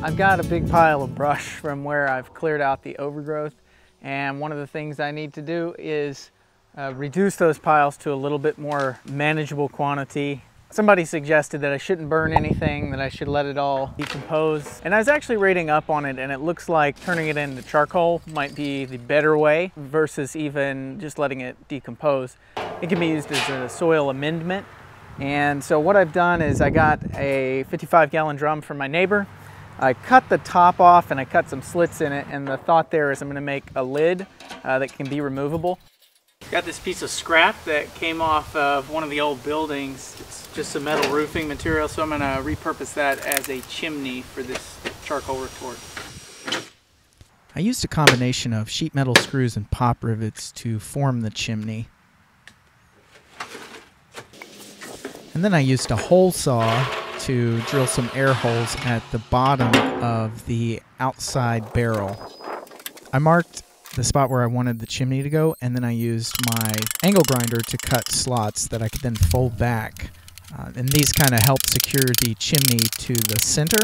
I've got a big pile of brush from where I've cleared out the overgrowth, and one of the things I need to do is reduce those piles to a little bit more manageable quantity. Somebody suggested that I shouldn't burn anything, that I should let it all decompose. And I was actually reading up on it, and it looks like turning it into charcoal might be the better way versus even just letting it decompose. It can be used as a soil amendment. And so what I've done is I got a 55-gallon drum from my neighbor. I cut the top off and I cut some slits in it, and the thought there is I'm going to make a lid that can be removable. Got this piece of scrap that came off of one of the old buildings. It's just some metal roofing material, so I'm going to repurpose that as a chimney for this charcoal retort. I used a combination of sheet metal screws and pop rivets to form the chimney. And then I used a hole saw to drill some air holes at the bottom of the outside barrel. I marked the spot where I wanted the chimney to go, and then I used my angle grinder to cut slots that I could then fold back. And these kind of help secure the chimney to the center.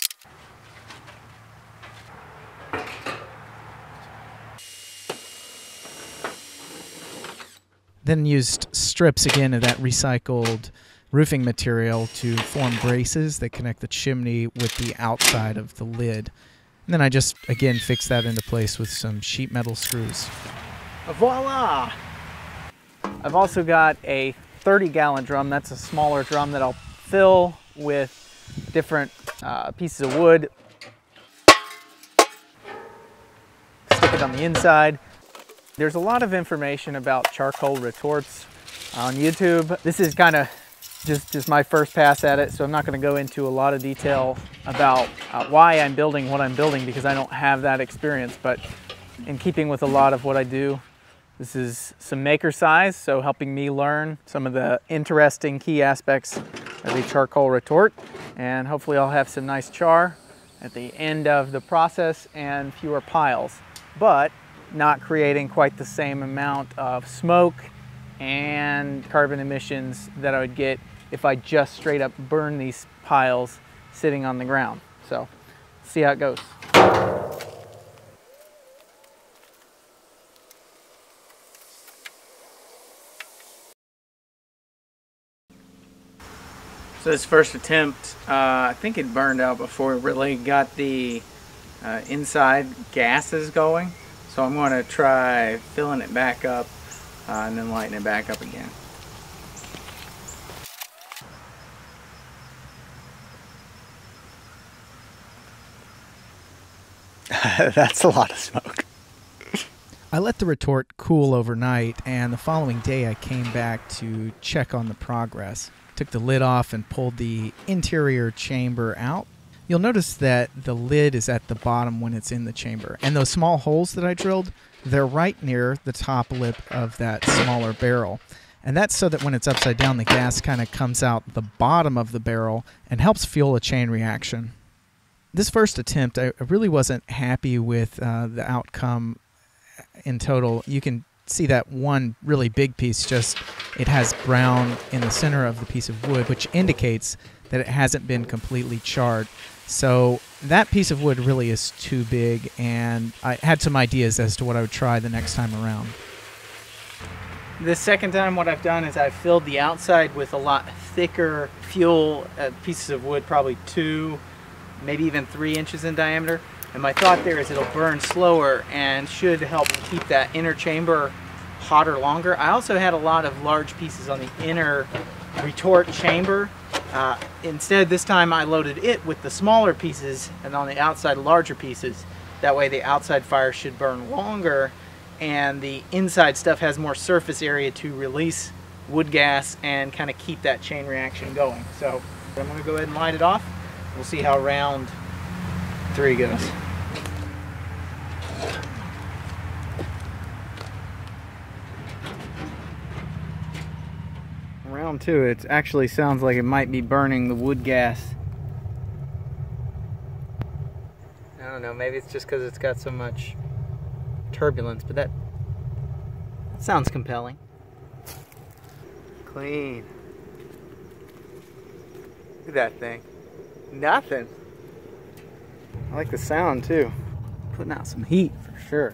Then used strips again of that recycled roofing material to form braces that connect the chimney with the outside of the lid. And then I just, again, fix that into place with some sheet metal screws. Voila! I've also got a 30-gallon drum. That's a smaller drum that I'll fill with different pieces of wood. Stick it on the inside. There's a lot of information about charcoal retorts on YouTube. This is kind of just my first pass at it, so I'm not going to go into a lot of detail about why I'm building what I'm building, because I don't have that experience. But in keeping with a lot of what I do, this is some Makercise, so helping me learn some of the interesting key aspects of a charcoal retort, and hopefully I'll have some nice char at the end of the process and fewer piles, but not creating quite the same amount of smoke and carbon emissions that I would get if I just straight up burn these piles sitting on the ground. So, see how it goes. So this first attempt, I think it burned out before it really got the inside gases going. So I'm going to try filling it back up and then lighting it back up again. That's a lot of smoke. I let the retort cool overnight, and the following day I came back to check on the progress. Took the lid off and pulled the interior chamber out. You'll notice that the lid is at the bottom when it's in the chamber, and those small holes that I drilled, they're right near the top lip of that smaller barrel. And that's so that when it's upside down, the gas kind of comes out the bottom of the barrel and helps fuel a chain reaction. This first attempt, I really wasn't happy with the outcome in total. You can see that one really big piece, just it has brown in the center of the piece of wood, which indicates that it hasn't been completely charred. So that piece of wood really is too big, and I had some ideas as to what I would try the next time around. This second time what I've done is I've filled the outside with a lot thicker fuel pieces of wood, probably 2, maybe even 3 inches in diameter. And my thought there is it'll burn slower and should help keep that inner chamber hotter longer. I also had a lot of large pieces on the inner retort chamber. Instead, this time I loaded it with the smaller pieces and on the outside larger pieces. That way the outside fire should burn longer and the inside stuff has more surface area to release wood gas and kind of keep that chain reaction going. So I'm going to go ahead and light it off. We'll see how round 3 goes. Round 2, it actually sounds like it might be burning the wood gas. I don't know, maybe it's just because it's got so much turbulence, but that sounds compelling. Clean. Look at that thing. Nothing. I like the sound too. Putting out some heat for sure.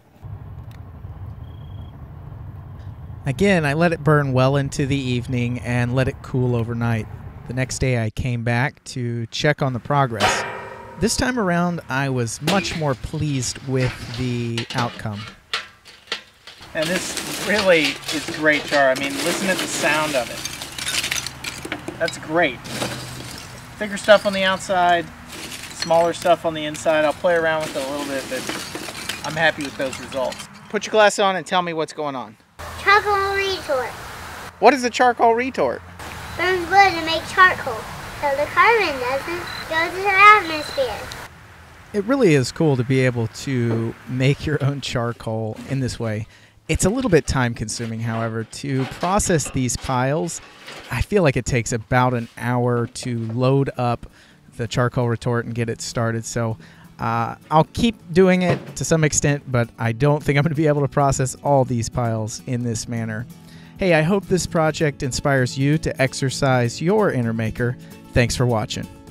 Again, I let it burn well into the evening and let it cool overnight. The next day I came back to check on the progress. This time around, I was much more pleased with the outcome. And this really is great char. I mean, listen to the sound of it. That's great. Thicker stuff on the outside, smaller stuff on the inside. I'll play around with it a little bit, but I'm happy with those results. Put your glasses on and tell me what's going on. Charcoal retort. What is a charcoal retort? Burns wood to make charcoal, so the carbon doesn't go to the atmosphere. It really is cool to be able to make your own charcoal in this way. It's a little bit time consuming, however. To process these piles, I feel like it takes about an hour to load up the charcoal retort and get it started. So I'll keep doing it to some extent, but I don't think I'm going to be able to process all these piles in this manner. Hey, I hope this project inspires you to exercise your inner maker. Thanks for watching.